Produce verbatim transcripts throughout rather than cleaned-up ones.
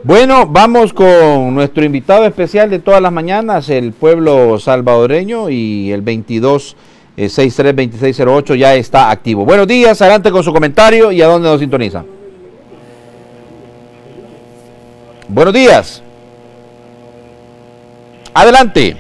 Bueno, vamos con nuestro invitado especial de todas las mañanas, el pueblo salvadoreño, y el veintidós sesenta y tres veintiséis cero ocho ya está activo. Buenos días, adelante con su comentario y a dónde nos sintoniza. Buenos días. Adelante.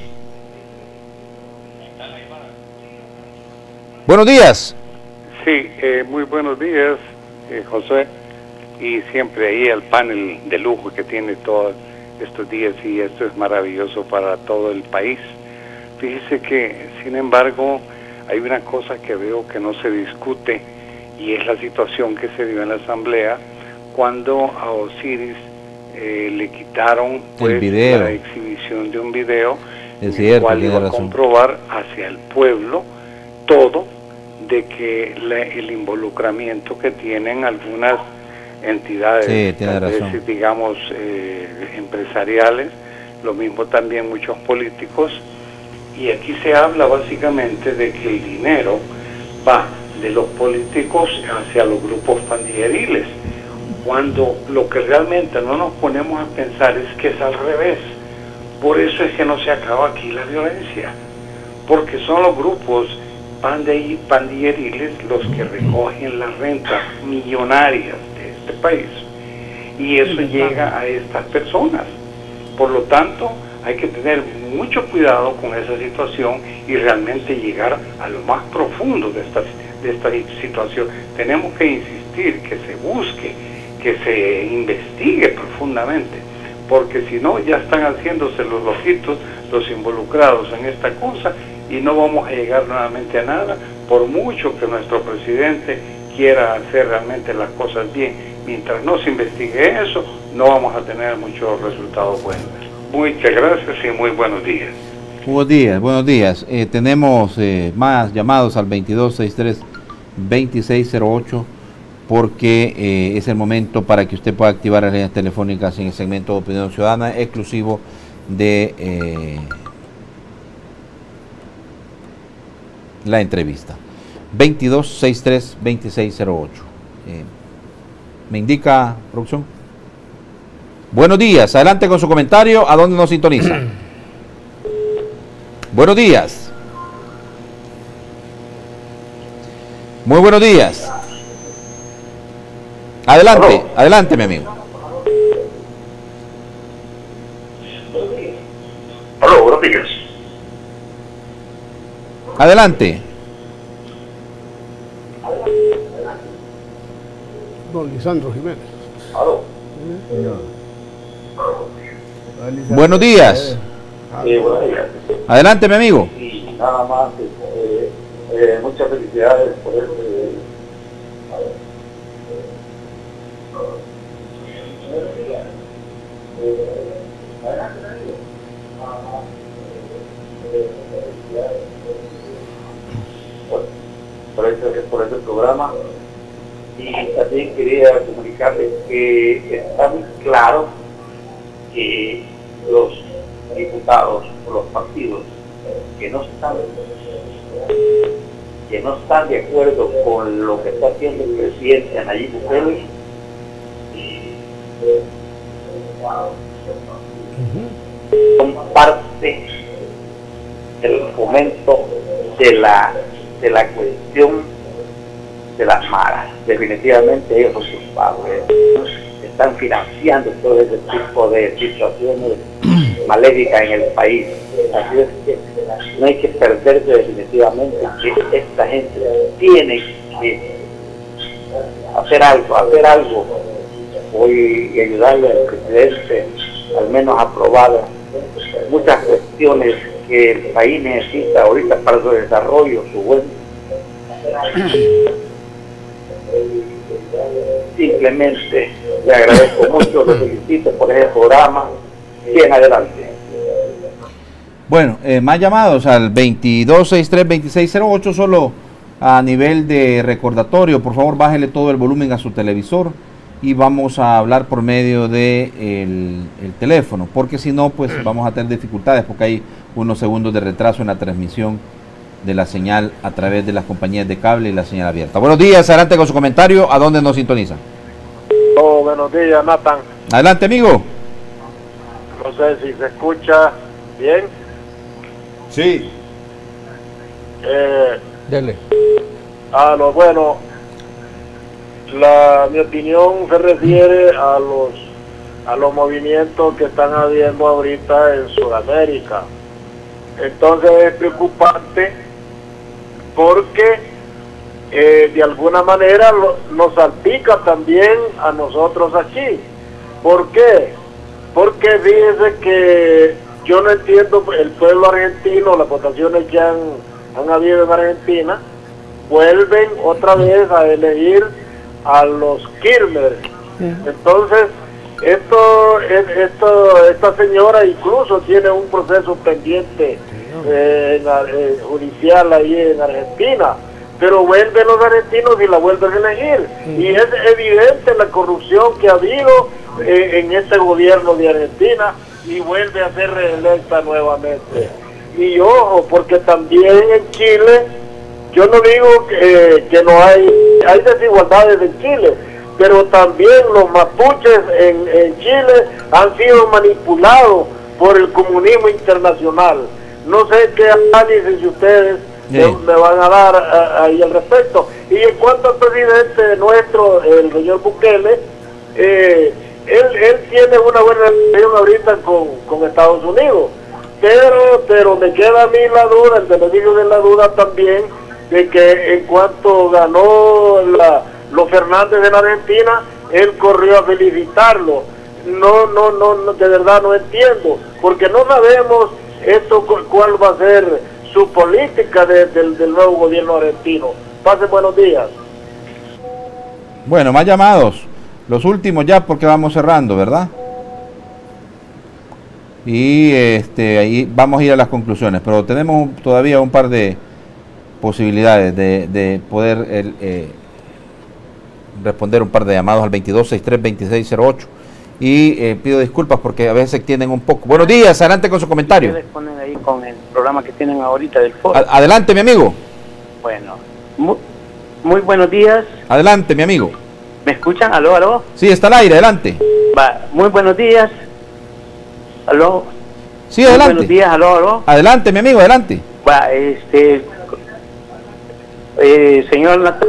Buenos días. Sí, eh, muy buenos días, eh, José, y siempre ahí el panel de lujo que tiene todos estos días, y esto es maravilloso para todo el país. Fíjese que, sin embargo, hay una cosa que veo que no se discute, y es la situación que se dio en la asamblea cuando a Osiris eh, le quitaron pues, la exhibición de un video, es cierto, el cual iba a comprobar hacia el pueblo todo de que la, el involucramiento que tienen algunas entidades, sí, tiene razón, veces, digamos, eh, empresariales, lo mismo también muchos políticos, y aquí se habla básicamente de que el dinero va de los políticos hacia los grupos pandilleriles, cuando lo que realmente no nos ponemos a pensar es que es al revés. Por eso es que no se acaba aquí la violencia, porque son los grupos pandilleriles los que recogen las rentas millonarias de este país, y eso llega a estas personas. Por lo tanto, hay que tener mucho cuidado con esa situación y realmente llegar a lo más profundo de esta, de esta situación. Tenemos que insistir que se busque, que se investigue profundamente, porque si no ya están haciéndose los loquitos los involucrados en esta cosa, y no vamos a llegar nuevamente a nada, por mucho que nuestro presidente quiera hacer realmente las cosas bien. Mientras no se investigue eso, no vamos a tener muchos resultados buenos. Muchas gracias y muy buenos días. Buenos días, buenos días. Eh, tenemos eh, más llamados al veintidós sesenta y tres veintiséis cero ocho, porque eh, es el momento para que usted pueda activar las líneas telefónicas en el segmento de Opinión Ciudadana exclusivo de Eh, la entrevista. Veintidós sesenta y tres veintiséis cero ocho. Eh, ¿Me indica, producción? Buenos días, adelante con su comentario. ¿A dónde nos sintoniza? Buenos días. Muy buenos días. Adelante, Aló. adelante, mi amigo. Aló, buenos días. Adelante. Don Lisandro Jiménez. Aló. Buenos días. Sí, buenos días. Adelante, mi amigo. Y nada más, eh, eh, muchas felicidades por este. Por este, por este programa, y también quería comunicarles que está muy claro que los diputados o los partidos que no están que no están de acuerdo con lo que está haciendo el presidente Nayib Bukele son parte del fomento de la de la cuestión de las maras. Definitivamente ellos son culpables, están financiando todo ese tipo de situaciones maléficas en el país. Así es que no hay que perderse definitivamente, que esta gente tiene que hacer algo, hacer algo hoy y ayudarle al presidente al menos a aprobar muchas cuestiones que el país necesita ahorita para su desarrollo, su buen. Simplemente le agradezco mucho, lo felicito por ese programa. Bien, adelante. Bueno, eh, más llamados al veintidós sesenta y tres veintiséis cero ocho, solo a nivel de recordatorio, por favor bájele todo el volumen a su televisor y vamos a hablar por medio de el, el teléfono, porque si no, pues vamos a tener dificultades, porque hay unos segundos de retraso en la transmisión de la señal a través de las compañías de cable y la señal abierta. Buenos días, adelante con su comentario. ¿A dónde nos sintoniza? Oh, buenos días, Nathan. Adelante, amigo. No sé si se escucha bien. Sí. Eh, Dele. a lo bueno, la, mi opinión se refiere a los a los movimientos que están habiendo ahorita en Sudamérica. Entonces es preocupante porque eh, de alguna manera lo, nos salpica también a nosotros aquí. ¿Por qué? Porque fíjese que yo no entiendo el pueblo argentino, las votaciones que han, han habido en Argentina, vuelven otra vez a elegir a los Kirchner. Entonces, esto, esto, esta señora incluso tiene un proceso pendiente eh, en, eh, judicial ahí en Argentina, pero vuelven los argentinos y la vuelven a elegir. Y es evidente la corrupción que ha habido eh, en este gobierno de Argentina, y vuelve a ser reelecta nuevamente. Y ojo, porque también en Chile, yo no digo que, que no hay, hay desigualdades en Chile, pero también los mapuches en, en Chile han sido manipulados por el comunismo internacional. No sé qué análisis ustedes sí. me, me van a dar a, ahí al respecto. Y en cuanto al presidente nuestro, el señor Bukele, eh, él, él tiene una buena relación ahorita con, con Estados Unidos, pero, pero me queda a mí la duda, el beneficio de la duda también, de que en cuanto ganó la, los Fernández en Argentina, él corrió a felicitarlo. No, no, no, no, de verdad no entiendo, porque no sabemos esto cuál va a ser su política de, de, del nuevo gobierno argentino. Pasen buenos días. Bueno, más llamados, los últimos ya porque vamos cerrando, ¿verdad? Y este ahí vamos a ir a las conclusiones, pero tenemos todavía un par de posibilidades de, de poder el, eh, responder un par de llamados al veintidós sesenta y tres veintiséis cero ocho y eh, pido disculpas porque a veces se extienden un poco. Buenos días, adelante con su comentario. Ustedes ponen ahí con el programa que tienen ahorita del foro. A adelante, mi amigo. Bueno, muy, muy buenos días. Adelante, mi amigo. ¿Me escuchan? ¿Aló, aló? Sí, está al aire, adelante. Va, muy buenos días. ¿Aló? Sí, adelante. Muy buenos días, aló, aló. Adelante, mi amigo, adelante. Va, este... Eh, señor Natán,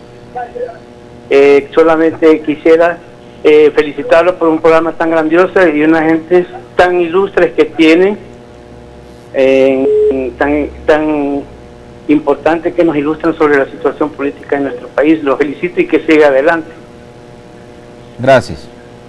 eh, solamente quisiera eh, felicitarlo por un programa tan grandioso y unas gentes tan ilustres que tienen, eh, tan, tan importantes que nos ilustran sobre la situación política en nuestro país. Lo felicito y que siga adelante. Gracias.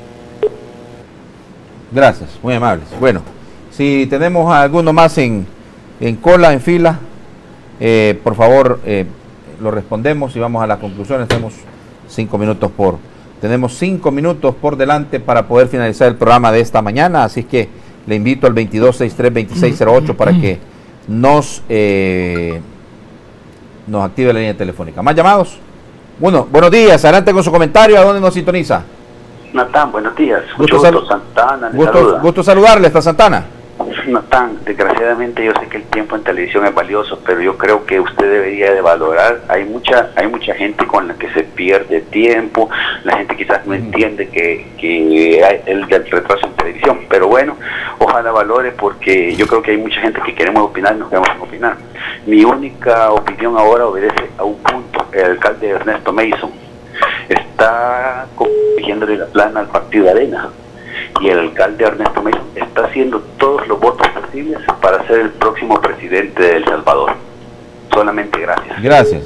Gracias, muy amables. Bueno, si tenemos a alguno más en, en cola, en fila, eh, por favor, eh, lo respondemos y vamos a las conclusiones. Tenemos cinco minutos por tenemos cinco minutos por delante para poder finalizar el programa de esta mañana, así que le invito al veintidós sesenta y tres veintiséis cero ocho para que nos eh, nos active la línea telefónica. ¿Más llamados? Bueno, buenos días, adelante con su comentario. ¿A dónde nos sintoniza? Natán, buenos días. Gusto, Mucho sal gusto, Santana. gusto, gusto saludarle, está Santana. Natán, desgraciadamente yo sé que el tiempo en televisión es valioso, pero yo creo que usted debería de valorar. Hay mucha hay mucha gente con la que se pierde tiempo, la gente quizás no entiende que, que hay el, el retraso en televisión, pero bueno, ojalá valore, porque yo creo que hay mucha gente que queremos opinar y nos queremos opinar. Mi única opinión ahora obedece a un punto. El alcalde Ernesto Mason está corrigiéndole la plana al partido de Arena, y el alcalde Ernesto Mason está haciendo todos los votos posibles para ser el próximo presidente de El Salvador. Solamente gracias. Gracias.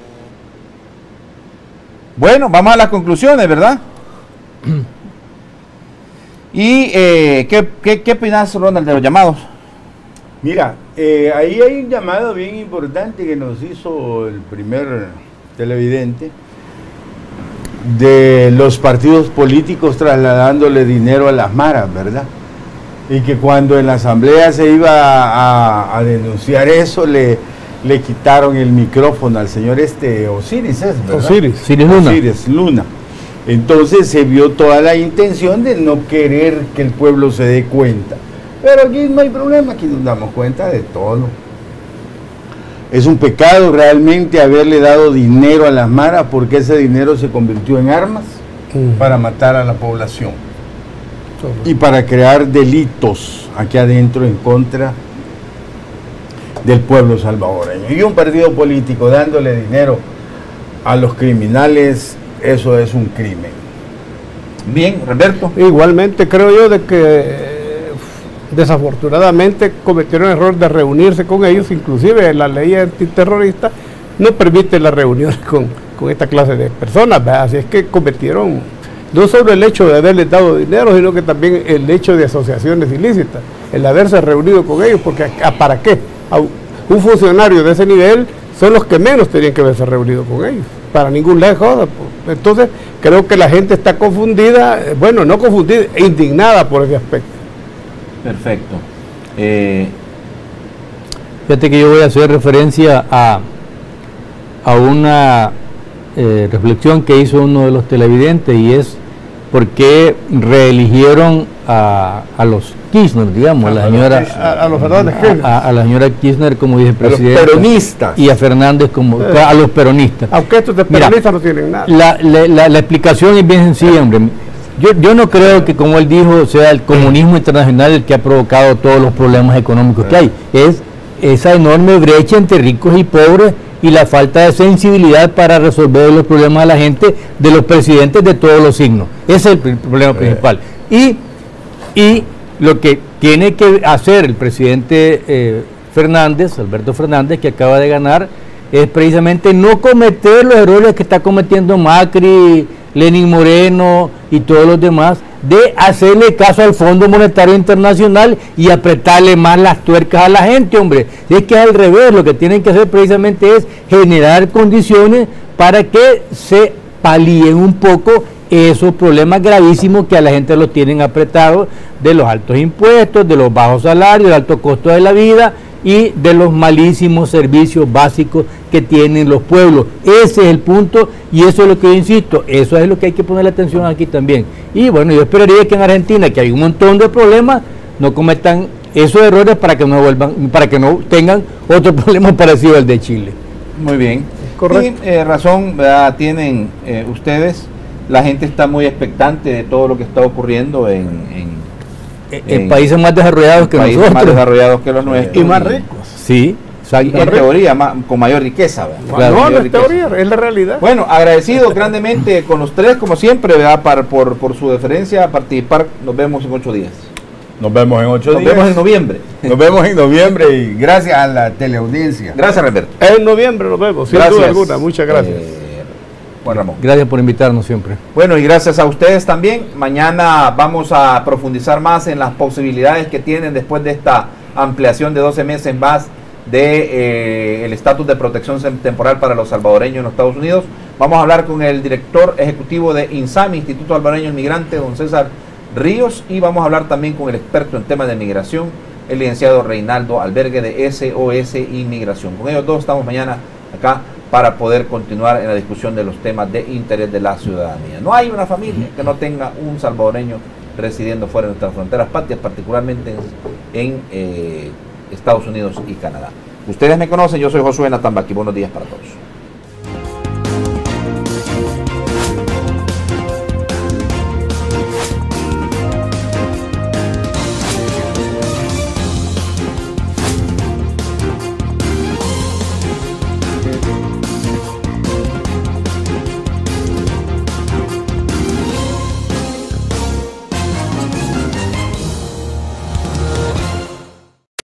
Bueno, vamos a las conclusiones, ¿verdad? ¿Y eh, qué, qué, qué opinas, Ronald, de los llamados? Mira, eh, ahí hay un llamado bien importante que nos hizo el primer televidente, de los partidos políticos trasladándole dinero a las maras, ¿verdad? Y que cuando en la asamblea se iba a, a denunciar eso, le, le quitaron el micrófono al señor este Osiris, ¿es verdad? Osiris, Osiris Luna. Osiris Luna. Entonces se vio toda la intención de no querer que el pueblo se dé cuenta. Pero aquí no hay problema, aquí nos damos cuenta de todo. Es un pecado realmente haberle dado dinero a las maras, porque ese dinero se convirtió en armas mm. para matar a la población. y para crear delitos aquí adentro en contra del pueblo salvadoreño. Y un partido político dándole dinero a los criminales, eso es un crimen. Bien, Roberto. Igualmente creo yo de que desafortunadamente cometieron el error de reunirse con ellos, inclusive la ley antiterrorista no permite las reuniones con, con esta clase de personas, ¿verdad? Así es que cometieron no solo el hecho de haberles dado dinero, sino que también el hecho de asociaciones ilícitas, el haberse reunido con ellos, porque ¿para qué? Un funcionario de ese nivel son los que menos tenían que haberse reunido con ellos, para ningún lado. Entonces creo que la gente está confundida, bueno, no confundida, indignada por ese aspecto. Perfecto. Eh, Fíjate que yo voy a hacer referencia a, a una eh, reflexión que hizo uno de los televidentes, y es por qué reeligieron a, a los Kirchner, digamos, a, a la señora a, a, los Kirchner. A, a la señora Kirchner como vicepresidenta, a los peronistas, y a Fernández como sí. a los peronistas. Aunque estos de peronistas Mira, no tienen nada. La, la, la, la explicación es bien sencilla, hombre. Yo, yo no creo que, como él dijo, sea el comunismo internacional el que ha provocado todos los problemas económicos que hay. Es esa enorme brecha entre ricos y pobres y la falta de sensibilidad para resolver los problemas de la gente, de los presidentes de todos los signos. Ese es el problema principal. Y, y lo que tiene que hacer el presidente eh, Fernández, Alberto Fernández, que acaba de ganar, es precisamente no cometer los errores que está cometiendo Macri, Lenín Moreno y todos los demás, de hacerle caso al Fondo Monetario Internacional y apretarle más las tuercas a la gente, hombre. Es que al revés, lo que tienen que hacer precisamente es generar condiciones para que se palíen un poco esos problemas gravísimos que a la gente los tienen apretados, de los altos impuestos, de los bajos salarios, del alto costo de la vida y de los malísimos servicios básicos que tienen los pueblos. Ese es el punto, y eso es lo que yo insisto, eso es lo que hay que ponerle atención aquí también. Y bueno, yo esperaría que en Argentina, que hay un montón de problemas, no cometan esos errores para que no vuelvan, para que no tengan otro problema parecido al de Chile. Muy bien. Correcto. Y eh, razón, ¿verdad? Tienen eh, ustedes, la gente está muy expectante de todo lo que está ocurriendo en, en En, en países más desarrollados que países nosotros. más desarrollados que los nuestros. Y más ricos. Sí, y en teoría, más, con mayor riqueza. Claro. No, no es riqueza. teoría, es la realidad. Bueno, agradecido grandemente con los tres, como siempre, ¿verdad? Por, por, por su deferencia a participar. Nos vemos en ocho días. Nos vemos en ocho Nos días. Nos vemos en noviembre. Nos vemos en noviembre y gracias a la teleaudiencia. Gracias, Roberto. En noviembre nos vemos, sin gracias. duda alguna. Muchas gracias. Eh, Juan Ramón. Gracias por invitarnos siempre. Bueno, y gracias a ustedes también. Mañana vamos a profundizar más en las posibilidades que tienen después de esta ampliación de doce meses más de eh, el estatus de protección temporal para los salvadoreños en los Estados Unidos. Vamos a hablar con el director ejecutivo de INSAMI, Instituto Salvadoreño del Migrante, don César Ríos, y vamos a hablar también con el experto en temas de migración, el licenciado Reinaldo Albergue de S O S Inmigración. Con ellos dos estamos mañana acá para poder continuar en la discusión de los temas de interés de la ciudadanía. No hay una familia que no tenga un salvadoreño residiendo fuera de nuestras fronteras patrias, particularmente en, en eh, Estados Unidos y Canadá. Ustedes me conocen, yo soy Josué Natambaqui. Buenos días para todos.